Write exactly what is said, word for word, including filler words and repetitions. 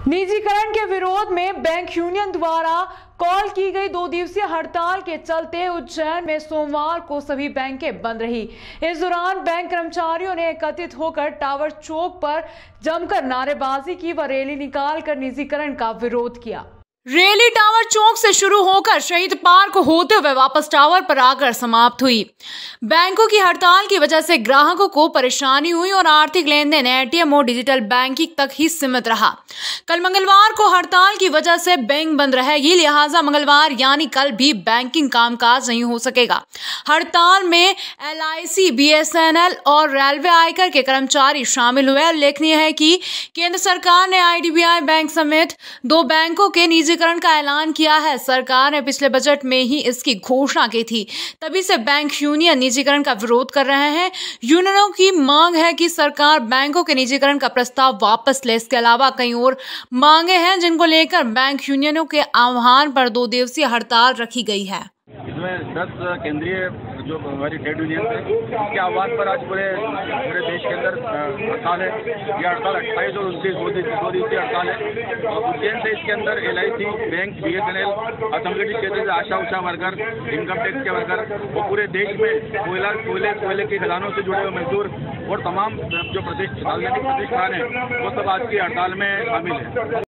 निजीकरण के विरोध में बैंक यूनियन द्वारा कॉल की गई दो दिवसीय हड़ताल के चलते उज्जैन में सोमवार को सभी बैंकें बंद रही। इस दौरान बैंक कर्मचारियों ने एकत्रित होकर टावर चौक पर जमकर नारेबाजी की व रैली निकालकर निजीकरण का विरोध किया। रैली टावर चौक से शुरू होकर शहीद पार्क होते हुए वापस टावर पर आकर समाप्त हुई। बैंकों की हड़ताल की वजह से ग्राहकों को परेशानी हुई और आर्थिक लेन देन एटीएम और डिजिटल बैंकिंग तक ही सीमित रहा। कल मंगलवार को हड़ताल की वजह से बैंक बंद रहेगी, लिहाजा मंगलवार यानी कल भी बैंकिंग कामकाज नहीं हो सकेगा। हड़ताल में L I C, B S N L और रेलवे आयकर के कर्मचारी शामिल हुए। उल्लेखनीय है कि केंद्र सरकार ने I D B I bank समेत दो बैंकों के निजीकरण का ऐलान किया है। सरकार ने पिछले बजट में ही इसकी घोषणा की थी, तभी से बैंक यूनियन निजीकरण का विरोध कर रहे हैं। यूनियनों की मांग है कि सरकार बैंकों के निजीकरण का प्रस्ताव वापस ले। इसके अलावा कई और मांगे हैं जिनको लेकर बैंक यूनियनों के आह्वान पर दो दिवसीय हड़ताल रखी गई है। इसमें दस केंद्रीय जो हमारी ट्रेड यूनियन है, इसके आह्वान पर आज पूरे पूरे देश के अंदर हड़ताल है। यह हड़ताल अट्ठाईस और उनतीस दो दिवसीय हड़ताल है। और उज्जैन से इसके अंदर L I C, bank, B S N L, असंगठित क्षेत्र से ASHA Usha worker, income tax के वर्कर और पूरे देश में कोयला कोयले कोयले के खदानों से जुड़े हुए मजदूर और तमाम जो प्रतिष्ठान राजनीतिक प्रतिष्ठान है वो सब आज की हड़ताल में शामिल है।